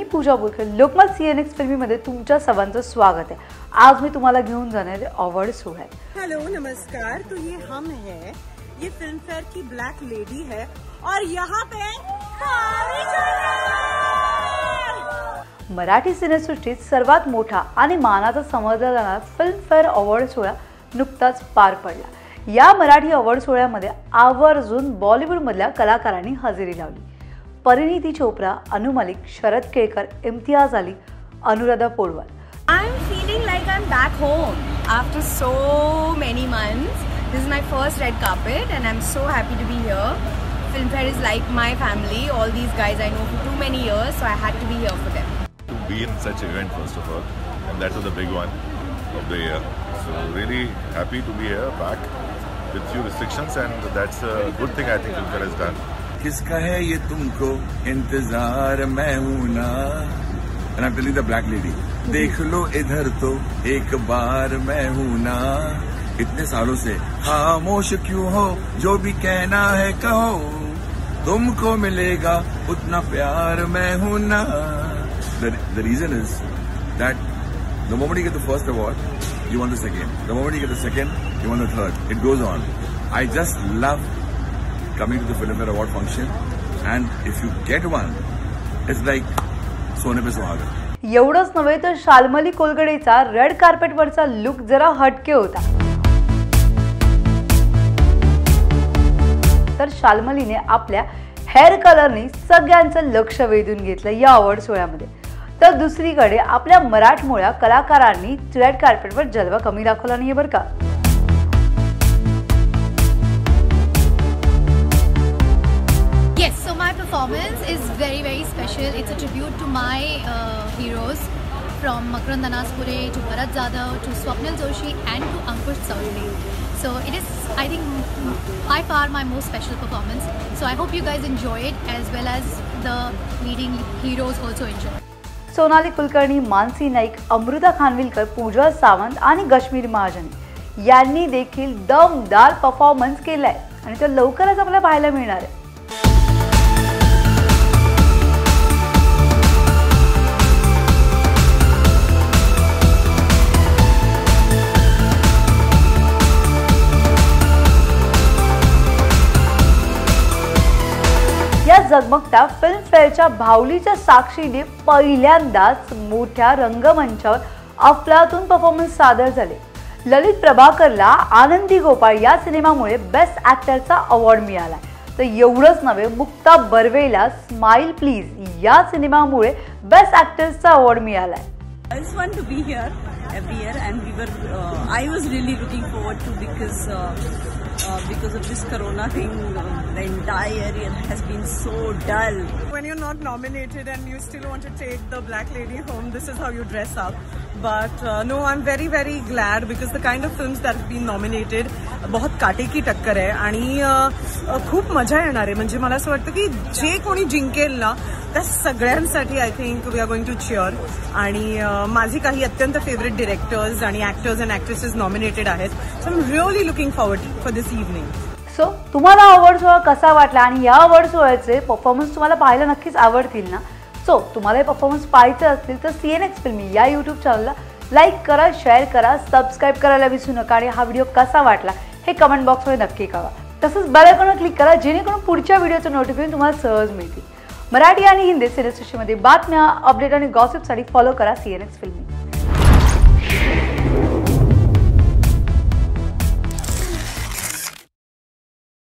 पूजा Borkar Lokmat CNX फिल्मीमध्ये तुमच्या सर्वांचं स्वागत आहे। आज मी तुम्हाला घेऊन जाणार अवॉर्ड सोहळ्यात। हेलो नमस्कार, तो ये हम है, ये फिल्म फेयर की ब्लैक लेडी है और यहाँ पे मराठी सिनेसृष्टीत सर्वात मोठा आणि मानाचा समजला जाणारा फिल्म फेयर अवॉर्ड सोहळा नुकताच पार पडला। या मराठी अवॉर्ड सोहळ्यामध्ये आवर्जून बॉलिवूड मधल्या कलाकारांनी हजेरी लावली। Parineeti Chopra, Anu Malik, Sharad Kelkar, Imtiaz Ali, Anuradha Paudwal. I'm feeling like I'm back home after so many months. This is my first red carpet and I'm so happy to be here. Filmfare is like my family. All these guys I know for too many years, so I had to be here for them. To be in such an event first of all, and that's the big one of the year. So really happy to be here back with few restrictions, and that's a good thing I think Filmfare has done. किसका है ये तुमको इंतजार, मैं हूं ना, and I'm telling the black lady, देख लो इधर तो एक बार, मैं हूं ना, इतने सालों से खामोश क्यों हो, जो भी कहना है कहो, तुमको मिलेगा उतना प्यार, मैं हूं ना। The reason is that the moment you get the first award, you want the second. The moment you get the second, you want the third. It goes on. I just love coming to the Filmfare Award function, and if you get one, it's like सोने पे सुहागा। एवढंच नव्हे तर Shalmali कोलगडेचा red कार्पेटवरचा look जरा हटके होता। तर शाल्मलीने आपल्या हेअर कलरने सगळ्यांचं लक्ष वेधून घेतलं या अवॉर्ड सोहळ्यामध्ये। तर दुसरीकडे आपल्या मराठमोळ्या कलाकारांनी रेड कार्पेटवर जलवा कमी दाखवला नाहीये बरं का। Yes, so my performance is very special. It's a tribute to my heroes, from Makarand Anaspure to Bharat Jadhav to Swapnil Joshi and to Ankush Chowdhury. So it is, I think, by far my most special performance. So I hope you guys enjoy it as well as the leading heroes also enjoy. Sonali Kulkarni, Mansi Naik, Amruta Khanvilkar, पूजा सावंत आणि कश्मीर महाजनी यांनी देखील दमदार performance केलाय आणि तो लवकरच आपल्याला पाहायला मिळणार आहे। या जगमगत्या फिल्म फेअरच्या भावलीच्या साक्षीने पहिल्यांदाच मोठ्या रंगमंचावर अफलातून परफॉर्मन्स सादर झाले। ललित प्रभाकरला आनंदी गोपाळ या सिनेमामुळे बेस्ट ॲक्टरचा अवॉर्ड मिळाला। तर एवढंच नव्हे, मुक्ता बर्वेला स्माइल प्लीज या सिनेमामुळे बेस्ट ॲक्टरचा अवॉर्ड मिळाला। It's fun to be here every year, and I was really looking forward to because of this corona thing, the entire year has been so dull. When you're not nominated and you still want to take the black lady home, this is how you dress up. But no, I'm very glad because the kind of films that have been nominated, बहुत काटे की टक्कर आहे आणि खूप मजा येणार आहे। म्हणजे मला असं वाटतं की जे कोणी जिंकेल ना, त्या सगळ्यांसाठी I think we are going to cheer. आणि माझी काही अत्यंत फेवरेट डिरेक्टर्स आणि ॲक्टर्स अँड ॲक्ट्रेसेस नॉमिनेटेड आहेत। So I am really looking forward for this evening. So तुम्हाला अवॉर्ड सोहळा कसा वाटला आणि या अवॉर्ड सोहळ्याचे परफॉर्मन्स तुम्हाला पाहायला नक्कीच आवडतील ना। सो तुम्हाला हे परफॉर्मन्स पाहायचे असतील तर सीएनएक्स फिल्मी या यूट्यूब चॅनलला लाईक करा, शेअर करा, सबस्क्राईब करायला विसरू नका आणि हा व्हिडिओ कसा वाटला हे कमेंट बॉक्समध्ये नक्की कळवा। तसंच बेल आयकॉनवर क्लिक करा जेणेकरून पुढच्या व्हिडिओचं नोटिफिकेशन तुम्हाला सहज मिळतील। मराठी आणि हिंदी सिनेसृष्टीमध्ये बातम्या, अपडेट आणि गॉसिपसाठी फॉलो करा सीएनएक्स फिल्मी।